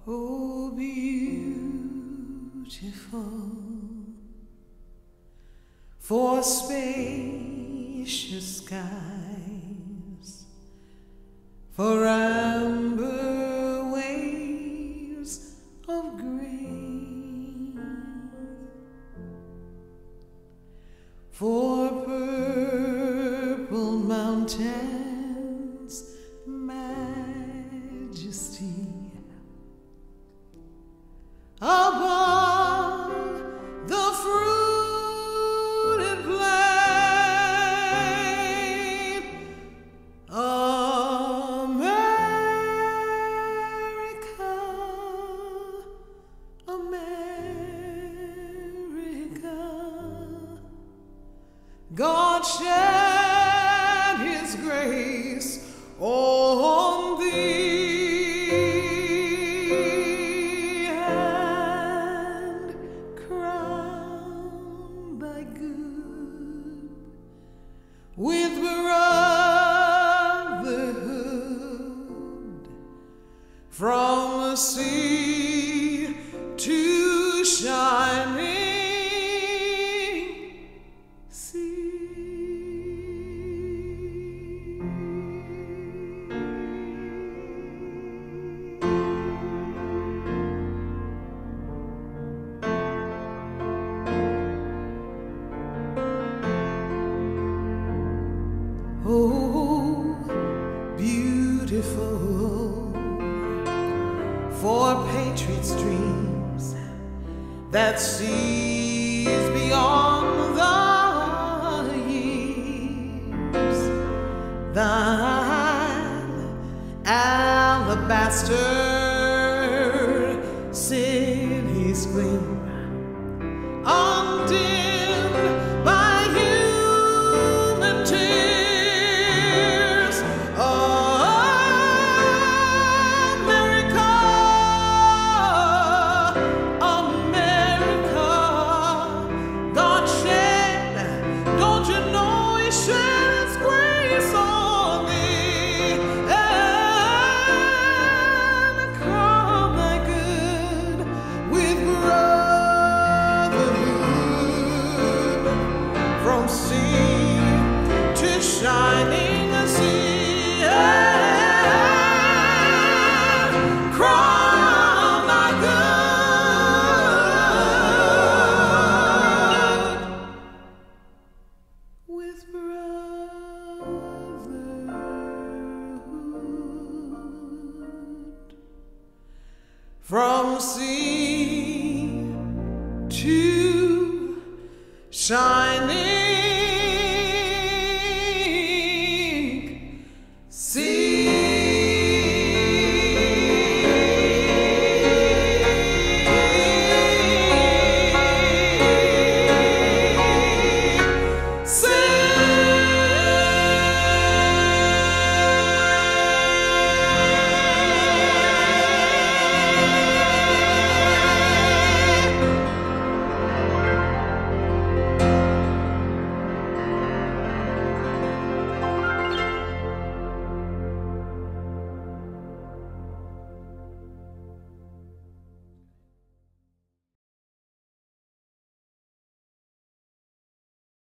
Oh, beautiful, for spacious skies, for amber waves of grain, for purple mountains, majesty above the fruited plain. America, America, God shed His grace on thee. With brotherhood, from the sea to shining sea. Oh, beautiful, for patriots' dreams that sees beyond the years. Thine alabaster cities gleam, undimmed by human tears. America, America, God shed, don't you know He shed His grace on thee, and crown thy good with brotherhood, from sea to shining sea, and crown thy good with brotherhood, from sea to shining